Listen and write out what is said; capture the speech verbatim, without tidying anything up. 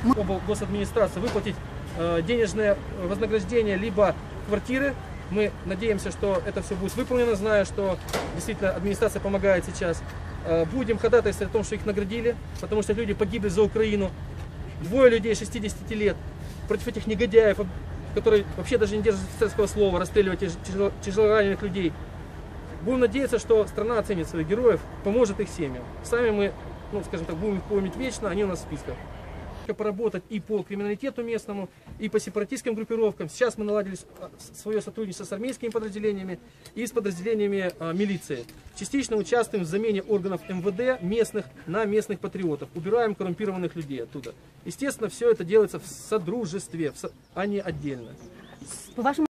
Оба госадминистрации выплатить э, денежное вознаграждение либо квартиры. Мы надеемся, что это все будет выполнено, зная, что действительно администрация помогает сейчас. Э, будем ходатайствовать о том, что их наградили, потому что люди погибли за Украину. Двое людей шестидесяти лет против этих негодяев, которые вообще даже не держат офицерского слова, расстреливать тяжело, тяжелораненых людей. Будем надеяться, что страна оценит своих героев, поможет их семьям. Сами мы, ну, скажем так, будем их помнить вечно, они у нас в списках. Поработать и по криминалитету местному, и по сепаратистским группировкам. Сейчас мы наладили свое сотрудничество с армейскими подразделениями и с подразделениями а, милиции. Частично участвуем в замене органов эм вэ дэ местных на местных патриотов. Убираем коррумпированных людей оттуда. Естественно, все это делается в содружестве, а не отдельно. По вашему